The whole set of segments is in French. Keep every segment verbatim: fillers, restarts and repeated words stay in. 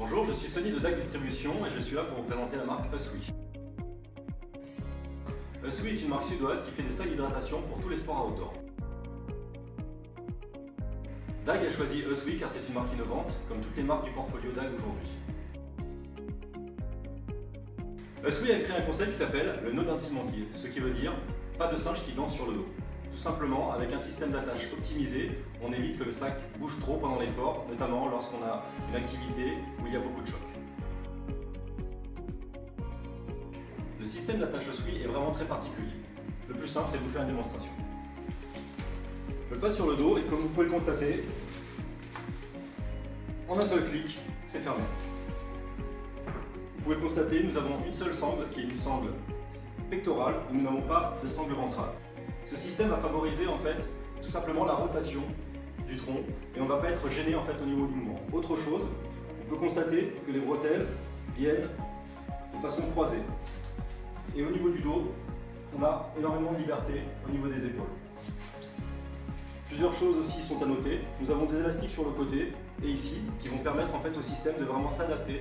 Bonjour, je suis Sonny de D A C Distribution et je suis là pour vous présenter la marque Usui. Usui est une marque suédoise qui fait des sacs d'hydratation pour tous les sports outdoor. D A C a choisi Usui car c'est une marque innovante, comme toutes les marques du portfolio D A C aujourd'hui. Usui a créé un concept qui s'appelle le No Dancing Monkey, ce qui veut dire pas de singe qui danse sur le dos. Tout simplement, avec un système d'attache optimisé, on évite que le sac bouge trop pendant l'effort, notamment lorsqu'on a une activité où il y a beaucoup de choc. Le système d'attache Usui est vraiment très particulier. Le plus simple, c'est de vous faire une démonstration. Je le passe sur le dos et comme vous pouvez le constater, en un seul clic, c'est fermé. Vous pouvez constater, nous avons une seule sangle qui est une sangle pectorale et nous n'avons pas de sangle ventrale. Ce système va favoriser en fait tout simplement la rotation du tronc et on ne va pas être gêné en fait au niveau du mouvement. Autre chose, on peut constater que les bretelles viennent de façon croisée. Et au niveau du dos, on a énormément de liberté au niveau des épaules. Plusieurs choses aussi sont à noter. Nous avons des élastiques sur le côté et ici qui vont permettre en fait au système de vraiment s'adapter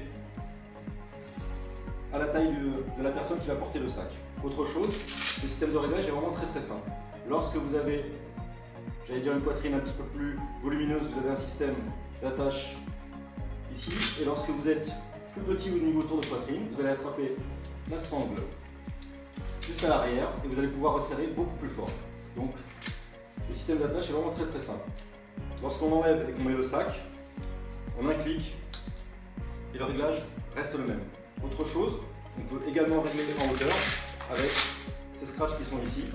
à la taille de, de la personne qui va porter le sac. Autre chose, le système de réglage est vraiment très très simple. Lorsque vous avez, j'allais dire une poitrine un petit peu plus volumineuse, vous avez un système d'attache ici. Et lorsque vous êtes plus petit au niveau autour de poitrine, vous allez attraper la sangle juste à l'arrière et vous allez pouvoir resserrer beaucoup plus fort. Donc le système d'attache est vraiment très très simple. Lorsqu'on enlève et qu'on met le sac, en un clic, et le réglage reste le même. Autre chose, on peut également régler en hauteur avec ces scratchs qui sont ici.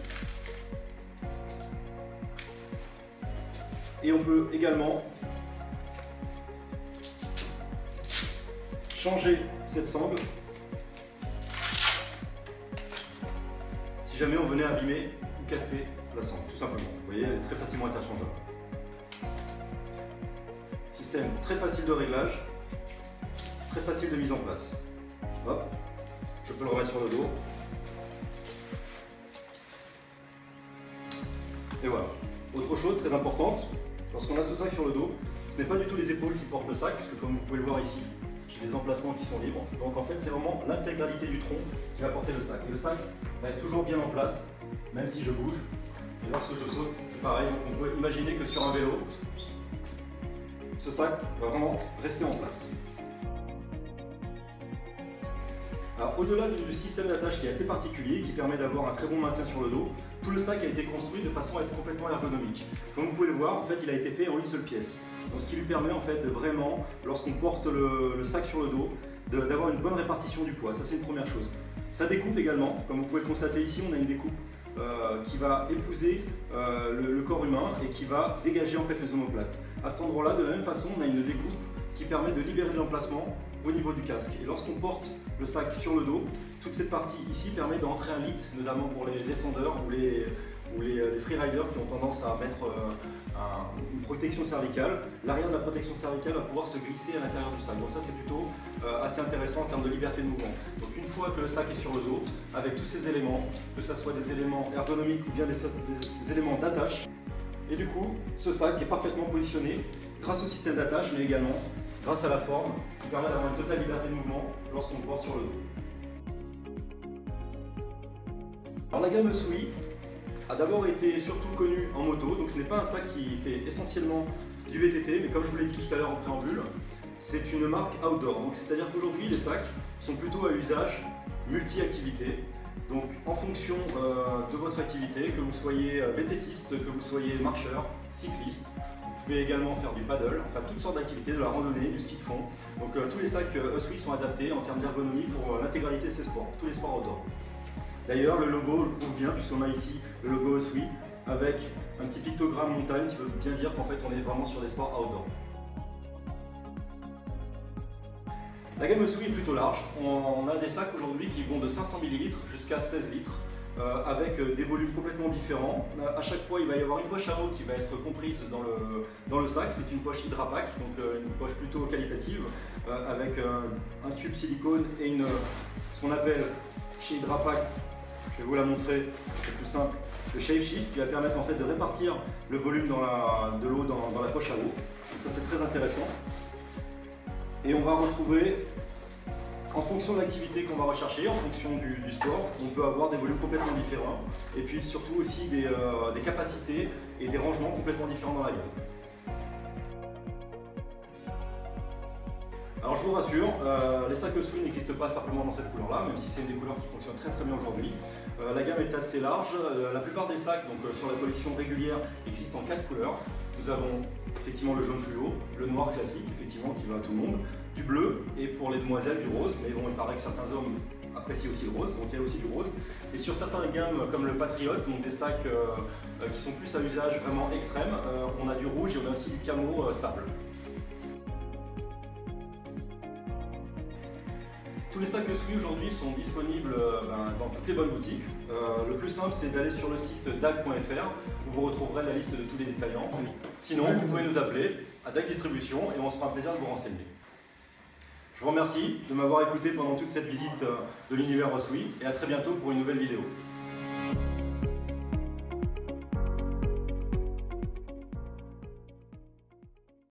Et on peut également changer cette sangle si jamais on venait abîmer ou casser la sangle, tout simplement. Vous voyez, elle est très facilement interchangeable. Système très facile de réglage, très facile de mise en place. Hop, je peux le remettre sur le dos. Et voilà. Autre chose très importante, lorsqu'on a ce sac sur le dos, ce n'est pas du tout les épaules qui portent le sac, puisque comme vous pouvez le voir ici, j'ai des emplacements qui sont libres. Donc en fait, c'est vraiment l'intégralité du tronc qui va porter le sac. Et le sac reste toujours bien en place, même si je bouge. Et lorsque je saute, c'est pareil. On peut imaginer que sur un vélo, ce sac va vraiment rester en place. Alors au-delà du système d'attache qui est assez particulier, qui permet d'avoir un très bon maintien sur le dos, tout le sac a été construit de façon à être complètement ergonomique. Comme vous pouvez le voir, en fait, il a été fait en une seule pièce. Donc, ce qui lui permet en fait de vraiment, lorsqu'on porte le, le sac sur le dos, d'avoir une bonne répartition du poids. Ça, c'est une première chose. Ça découpe également, comme vous pouvez le constater ici, on a une découpe euh, qui va épouser euh, le, le corps humain et qui va dégager en fait les omoplates. À cet endroit-là, de la même façon, on a une découpe qui permet de libérer de l'emplacement au niveau du casque. Et lorsqu'on porte le sac sur le dos, toute cette partie ici permet d'entrer un litre, notamment pour les descendeurs ou les, ou les, les freeriders qui ont tendance à mettre euh, un, une protection cervicale. L'arrière de la protection cervicale va pouvoir se glisser à l'intérieur du sac. Donc ça, c'est plutôt euh, assez intéressant en termes de liberté de mouvement. Donc une fois que le sac est sur le dos, avec tous ces éléments, que ce soit des éléments ergonomiques ou bien des, des éléments d'attache, et du coup, ce sac est parfaitement positionné grâce au système d'attache, mais également grâce à la forme qui permet d'avoir une totale liberté de mouvement lorsqu'on le porte sur le dos. Alors la gamme Usui a d'abord été surtout connue en moto, donc ce n'est pas un sac qui fait essentiellement du V T T, mais comme je vous l'ai dit tout à l'heure en préambule, c'est une marque outdoor. Donc c'est-à-dire qu'aujourd'hui les sacs sont plutôt à usage multi-activité. Donc en fonction euh, de votre activité, que vous soyez vététiste, que vous soyez marcheur, cycliste, vous pouvez également faire du paddle, enfin toutes sortes d'activités, de la randonnée, du ski de fond. Donc euh, tous les sacs euh, Usui sont adaptés en termes d'ergonomie pour euh, l'intégralité de ces sports, tous les sports outdoor. D'ailleurs le logo le prouve bien puisqu'on a ici le logo Usui avec un petit pictogramme montagne qui veut bien dire qu'en fait on est vraiment sur des sports outdoor. La gamme Usui est plutôt large, on a des sacs aujourd'hui qui vont de cinq cents millilitres jusqu'à seize litres. Euh, avec euh, des volumes complètement différents. Euh, à chaque fois, il va y avoir une poche à eau qui va être comprise dans le, dans le sac. C'est une poche Hydrapack, donc euh, une poche plutôt qualitative, euh, avec euh, un tube silicone et une, ce qu'on appelle chez Hydrapack, je vais vous la montrer, c'est plus simple, le Shave Shift, qui va permettre en fait de répartir le volume dans la, de l'eau dans, dans la poche à eau. Donc ça, c'est très intéressant. Et on va retrouver, en fonction de l'activité qu'on va rechercher, en fonction du, du sport, on peut avoir des volumes complètement différents et puis surtout aussi des, euh, des capacités et des rangements complètement différents dans la gamme. Alors je vous rassure, euh, les sacs Oswee n'existent pas simplement dans cette couleur-là, même si c'est une des couleurs qui fonctionne très très bien aujourd'hui. Euh, la gamme est assez large, euh, la plupart des sacs donc, euh, sur la collection régulière existent en quatre couleurs. Nous avons effectivement le jaune fluo, le noir classique, effectivement qui va à tout le monde, du bleu et pour les demoiselles du rose, mais bon il paraît que certains hommes apprécient aussi le rose, donc il y a aussi du rose. Et sur certaines gammes comme le Patriot, donc des sacs euh, euh, qui sont plus à usage vraiment extrême, euh, on a du rouge et on a aussi du camo euh, sable. Tous les sacs Oswee aujourd'hui sont disponibles euh, ben, dans toutes les bonnes boutiques. Euh, le plus simple c'est d'aller sur le site D A G point F R où vous retrouverez la liste de tous les détaillants. Sinon vous pouvez nous appeler à D A G Distribution et on se fera un plaisir de vous renseigner. Je vous remercie de m'avoir écouté pendant toute cette visite de l'univers Oswee et à très bientôt pour une nouvelle vidéo.